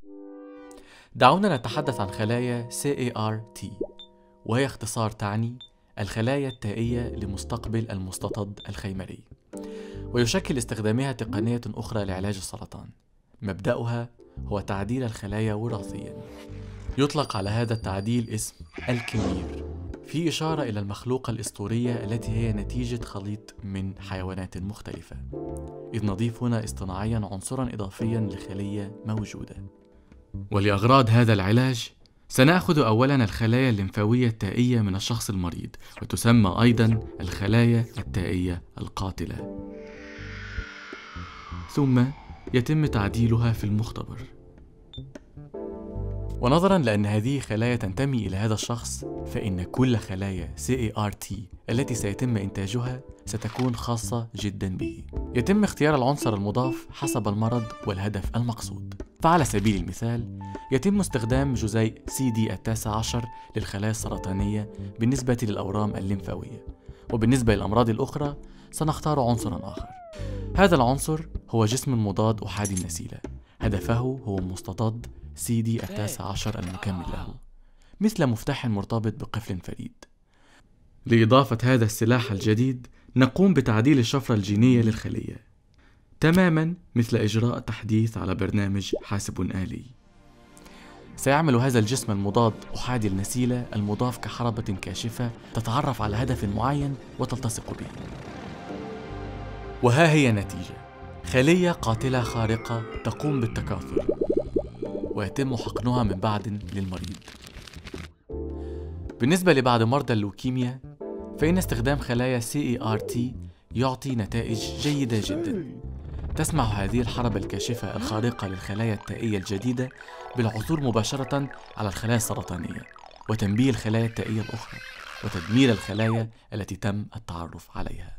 دعونا نتحدث عن خلايا CAR-T، وهي اختصار تعني الخلايا التائية لمستقبل المستطد الخيمري، ويشكل استخدامها تقنية أخرى لعلاج السرطان. مبدأها هو تعديل الخلايا وراثياً. يطلق على هذا التعديل اسم الكمير، في إشارة إلى المخلوقة الأسطورية التي هي نتيجة خليط من حيوانات مختلفة، إذ نضيف هنا اصطناعياً عنصراً إضافياً لخلية موجودة. ولأغراض هذا العلاج سنأخذ أولاً الخلايا الليمفاوية التائية من الشخص المريض، وتسمى أيضاً الخلايا التائية القاتلة، ثم يتم تعديلها في المختبر. ونظراً لأن هذه خلايا تنتمي إلى هذا الشخص، فإن كل خلايا CAR-T التي سيتم إنتاجها ستكون خاصة جداً به. يتم اختيار العنصر المضاف حسب المرض والهدف المقصود. فعلى سبيل المثال، يتم استخدام جزيء CD19 للخلايا السرطانية بالنسبة للأورام الليمفاوية، وبالنسبة للأمراض الأخرى سنختار عنصراً آخر. هذا العنصر هو جسم مضاد أحادي النسيلة، هدفه هو مستطد CD19 المكمل له، مثل مفتاح مرتبط بقفل فريد. لإضافة هذا السلاح الجديد نقوم بتعديل الشفرة الجينية للخلية، تماماً مثل إجراء تحديث على برنامج حاسب آلي. سيعمل هذا الجسم المضاد أحادي النسيلة المضاف كحربة كاشفة تتعرف على هدف معين وتلتصق به. وها هي النتيجة: خلية قاتلة خارقة تقوم بالتكاثر، ويتم حقنها من بعد للمريض. بالنسبة لبعض مرضى اللوكيميا، فإن استخدام خلايا CAR-T يعطي نتائج جيدة جدا. تسمح هذه الحربة الكاشفة الخارقة للخلايا التائية الجديدة بالعثور مباشرة على الخلايا السرطانية، وتنبيه الخلايا التائية الأخرى، وتدمير الخلايا التي تم التعرف عليها.